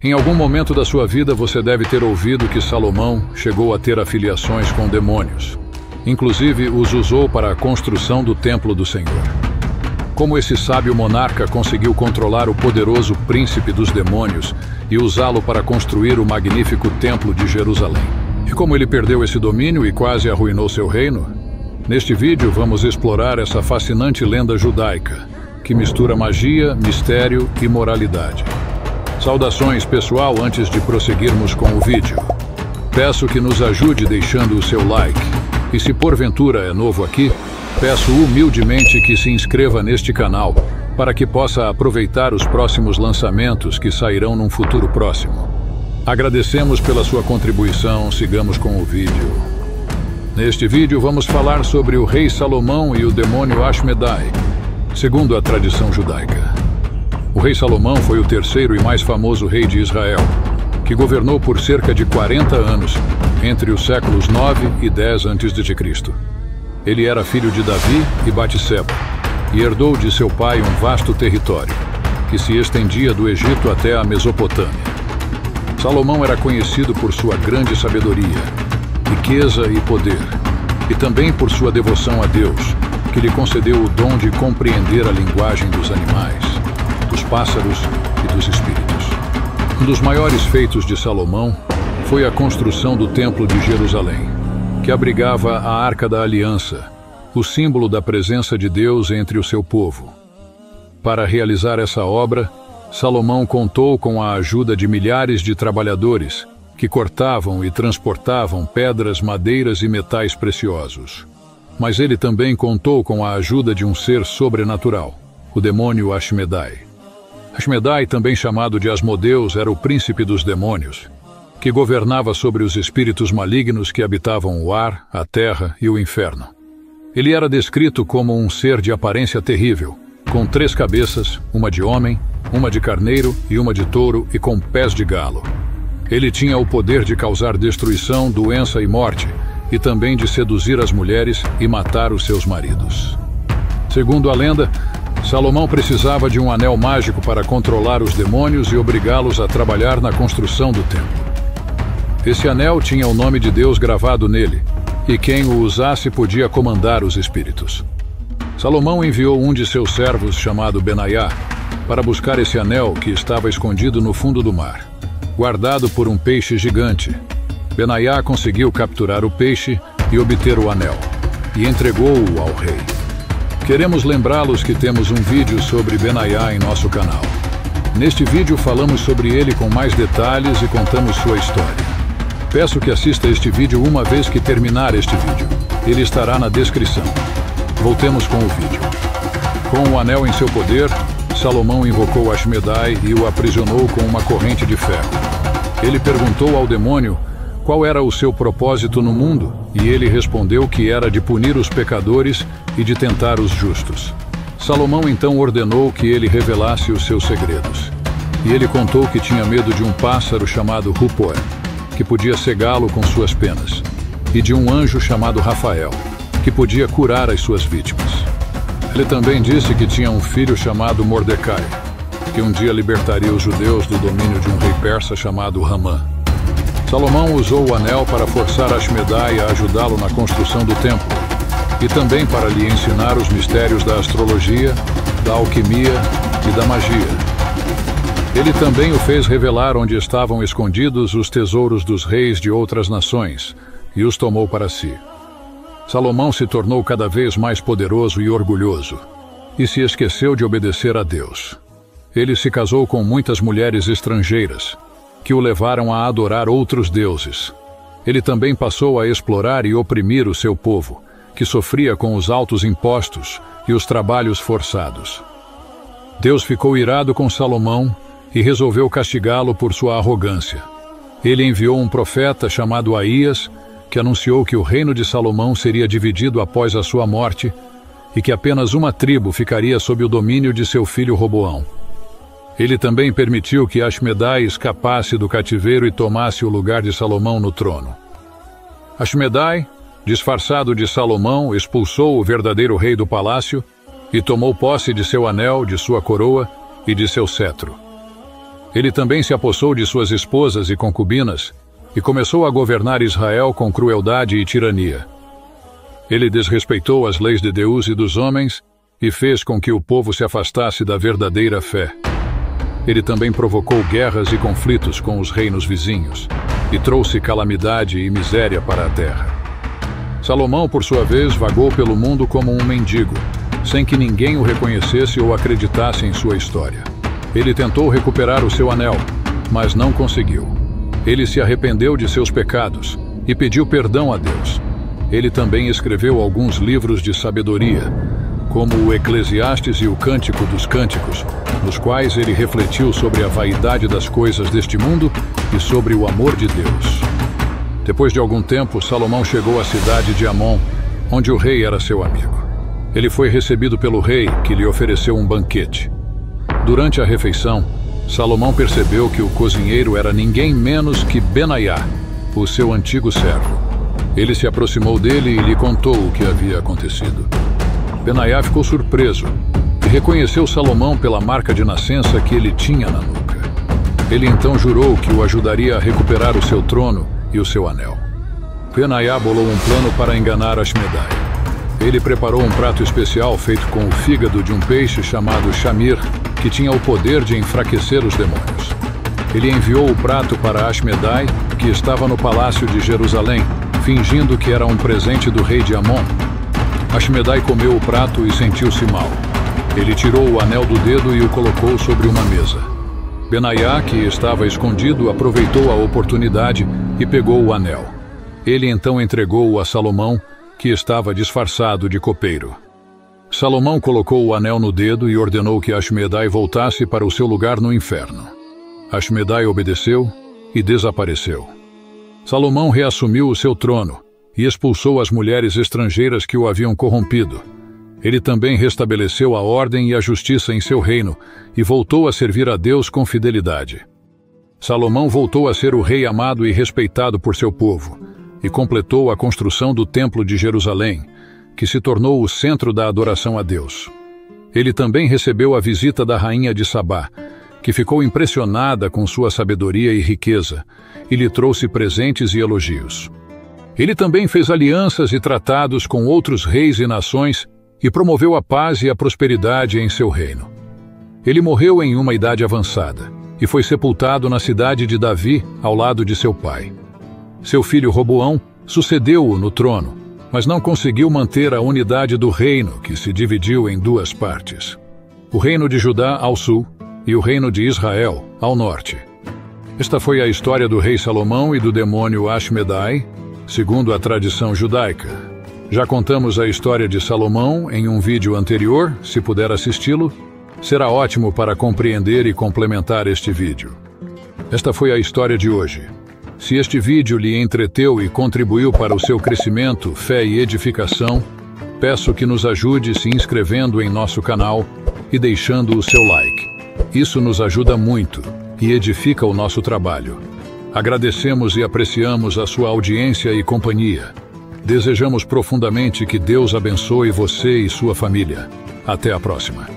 Em algum momento da sua vida você deve ter ouvido que Salomão chegou a ter afiliações com demônios. Inclusive, os usou para a construção do templo do Senhor. Como esse sábio monarca conseguiu controlar o poderoso príncipe dos demônios e usá-lo para construir o magnífico templo de Jerusalém. E como ele perdeu esse domínio e quase arruinou seu reino? Neste vídeo vamos explorar essa fascinante lenda judaica, que mistura magia, mistério e moralidade. Saudações, pessoal, antes de prosseguirmos com o vídeo. Peço que nos ajude deixando o seu like. E se porventura é novo aqui, peço humildemente que se inscreva neste canal, para que possa aproveitar os próximos lançamentos que sairão num futuro próximo. Agradecemos pela sua contribuição, sigamos com o vídeo. Neste vídeo vamos falar sobre o rei Salomão e o demônio Ashmedai, segundo a tradição judaica. O rei Salomão foi o terceiro e mais famoso rei de Israel, que governou por cerca de 40 anos, entre os séculos 9 e 10 a.C. Ele era filho de Davi e Batseba, e herdou de seu pai um vasto território, que se estendia do Egito até a Mesopotâmia. Salomão era conhecido por sua grande sabedoria, riqueza e poder, e também por sua devoção a Deus, que lhe concedeu o dom de compreender a linguagem dos animais, dos pássaros e dos espíritos. Um dos maiores feitos de Salomão foi a construção do Templo de Jerusalém, que abrigava a Arca da Aliança, o símbolo da presença de Deus entre o seu povo. Para realizar essa obra, Salomão contou com a ajuda de milhares de trabalhadores que cortavam e transportavam pedras, madeiras e metais preciosos. Mas ele também contou com a ajuda de um ser sobrenatural, o demônio Ashmedai. Ashmedai, também chamado de Asmodeus, era o príncipe dos demônios, que governava sobre os espíritos malignos que habitavam o ar, a terra e o inferno. Ele era descrito como um ser de aparência terrível, com 3 cabeças, uma de homem, uma de carneiro e uma de touro e com pés de galo. Ele tinha o poder de causar destruição, doença e morte, e também de seduzir as mulheres e matar os seus maridos. Segundo a lenda, Salomão precisava de um anel mágico para controlar os demônios e obrigá-los a trabalhar na construção do templo. Esse anel tinha o nome de Deus gravado nele, e quem o usasse podia comandar os espíritos. Salomão enviou um de seus servos, chamado Benaiá, para buscar esse anel que estava escondido no fundo do mar, guardado por um peixe gigante. Benaiá conseguiu capturar o peixe e obter o anel, e entregou-o ao rei. Queremos lembrá-los que temos um vídeo sobre Benaiá em nosso canal. Neste vídeo falamos sobre ele com mais detalhes e contamos sua história. Peço que assista este vídeo uma vez que terminar este vídeo. Ele estará na descrição. Voltemos com o vídeo. Com o anel em seu poder, Salomão invocou Ashmedai e o aprisionou com uma corrente de ferro. Ele perguntou ao demônio qual era o seu propósito no mundo, e ele respondeu que era de punir os pecadores e de tentar os justos. Salomão então ordenou que ele revelasse os seus segredos. E ele contou que tinha medo de um pássaro chamado Rupor, que podia cegá-lo com suas penas, e de um anjo chamado Rafael, que podia curar as suas vítimas. Ele também disse que tinha um filho chamado Mordecai, que um dia libertaria os judeus do domínio de um rei persa chamado Ramã. Salomão usou o anel para forçar Ashmedai a ajudá-lo na construção do templo, e também para lhe ensinar os mistérios da astrologia, da alquimia e da magia. Ele também o fez revelar onde estavam escondidos os tesouros dos reis de outras nações, e os tomou para si. Salomão se tornou cada vez mais poderoso e orgulhoso, e se esqueceu de obedecer a Deus. Ele se casou com muitas mulheres estrangeiras, que o levaram a adorar outros deuses. Ele também passou a explorar e oprimir o seu povo, que sofria com os altos impostos e os trabalhos forçados. Deus ficou irado com Salomão e resolveu castigá-lo por sua arrogância. Ele enviou um profeta chamado Aías, que anunciou que o reino de Salomão seria dividido após a sua morte e que apenas uma tribo ficaria sob o domínio de seu filho Roboão. Ele também permitiu que Ashmedai escapasse do cativeiro e tomasse o lugar de Salomão no trono. Ashmedai, disfarçado de Salomão, expulsou o verdadeiro rei do palácio e tomou posse de seu anel, de sua coroa e de seu cetro. Ele também se apossou de suas esposas e concubinas e começou a governar Israel com crueldade e tirania. Ele desrespeitou as leis de Deus e dos homens e fez com que o povo se afastasse da verdadeira fé. Ele também provocou guerras e conflitos com os reinos vizinhos e trouxe calamidade e miséria para a terra. Salomão, por sua vez, vagou pelo mundo como um mendigo, sem que ninguém o reconhecesse ou acreditasse em sua história. Ele tentou recuperar o seu anel, mas não conseguiu. Ele se arrependeu de seus pecados e pediu perdão a Deus. Ele também escreveu alguns livros de sabedoria, como o Eclesiastes e o Cântico dos Cânticos, nos quais ele refletiu sobre a vaidade das coisas deste mundo e sobre o amor de Deus. Depois de algum tempo, Salomão chegou à cidade de Amon, onde o rei era seu amigo. Ele foi recebido pelo rei, que lhe ofereceu um banquete. Durante a refeição, Salomão percebeu que o cozinheiro era ninguém menos que Benaiá, o seu antigo servo. Ele se aproximou dele e lhe contou o que havia acontecido. Benaiá ficou surpreso e reconheceu Salomão pela marca de nascença que ele tinha na nuca. Ele então jurou que o ajudaria a recuperar o seu trono e o seu anel. Benaiá bolou um plano para enganar Ashmedai. Ele preparou um prato especial feito com o fígado de um peixe chamado Shamir, que tinha o poder de enfraquecer os demônios. Ele enviou o prato para Ashmedai, que estava no palácio de Jerusalém, fingindo que era um presente do rei de Amon. Ashmedai comeu o prato e sentiu-se mal. Ele tirou o anel do dedo e o colocou sobre uma mesa. Benaiá, que estava escondido, aproveitou a oportunidade e pegou o anel. Ele então entregou-o a Salomão, que estava disfarçado de copeiro. Salomão colocou o anel no dedo e ordenou que Ashmedai voltasse para o seu lugar no inferno. Ashmedai obedeceu e desapareceu. Salomão reassumiu o seu trono e expulsou as mulheres estrangeiras que o haviam corrompido. Ele também restabeleceu a ordem e a justiça em seu reino e voltou a servir a Deus com fidelidade. Salomão voltou a ser o rei amado e respeitado por seu povo e completou a construção do Templo de Jerusalém, que se tornou o centro da adoração a Deus. Ele também recebeu a visita da rainha de Sabá, que ficou impressionada com sua sabedoria e riqueza, e lhe trouxe presentes e elogios. Ele também fez alianças e tratados com outros reis e nações e promoveu a paz e a prosperidade em seu reino. Ele morreu em uma idade avançada e foi sepultado na cidade de Davi, ao lado de seu pai. Seu filho Roboão sucedeu-o no trono, mas não conseguiu manter a unidade do reino, que se dividiu em duas partes: o reino de Judá ao sul e o reino de Israel ao norte. Esta foi a história do rei Salomão e do demônio Ashmedai, segundo a tradição judaica. Já contamos a história de Salomão em um vídeo anterior. Se puder assisti-lo, será ótimo para compreender e complementar este vídeo. Esta foi a história de hoje. Se este vídeo lhe entreteu e contribuiu para o seu crescimento, fé e edificação, peço que nos ajude se inscrevendo em nosso canal e deixando o seu like. Isso nos ajuda muito e edifica o nosso trabalho. Agradecemos e apreciamos a sua audiência e companhia. Desejamos profundamente que Deus abençoe você e sua família. Até a próxima.